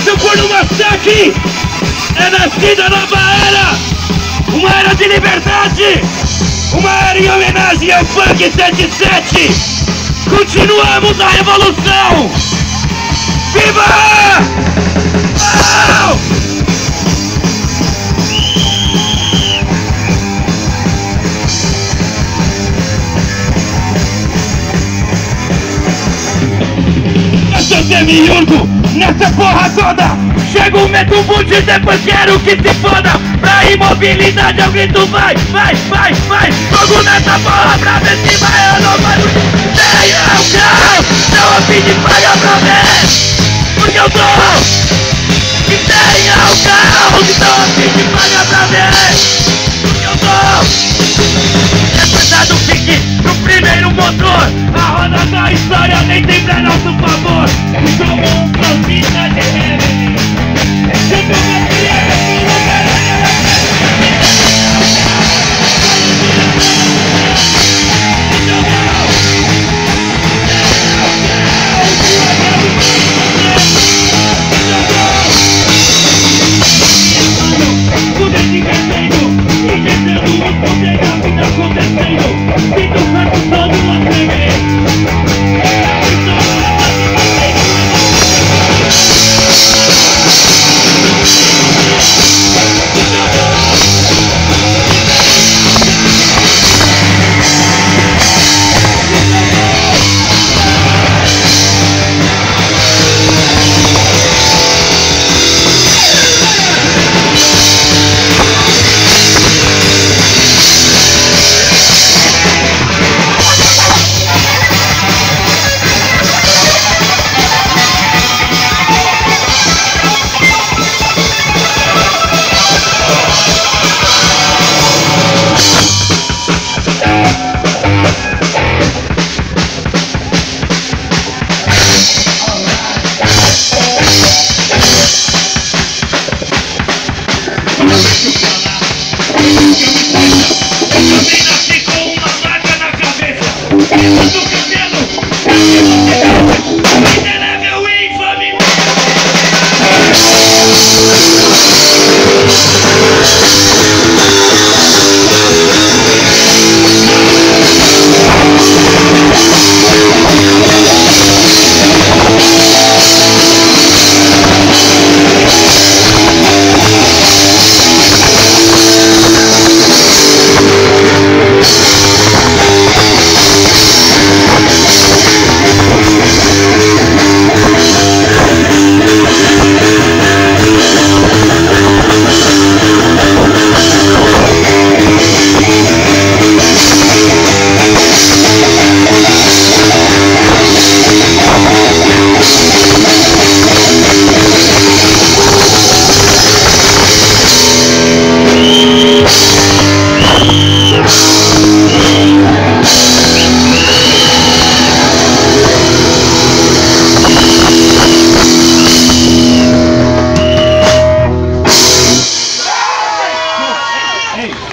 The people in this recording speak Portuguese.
seu corno massacre! É nascida a nova era! Uma era de liberdade! Uma era em homenagem ao Funk 77! Continuamos a revolução! Viva! Oh! Eu sou demiurgo nessa porra toda! Chego, meto um boot e depois quero que se foda! Pra imobilidade eu grito vai, vai, vai, vai! Jogo nessa porra pra ver se vai ou não vai! Tenha o grau, não a fim de pagar pra ver! Porque eu tô! E tenha o grau, não a fim de pagar pra ver! Porque eu tô! Depois do pique no primeiro motor! A roda da história nem sempre é nosso favor! Somos um profita de reverie! Tudo é divertido, esquecendo o poder da vida acontecendo. Sinto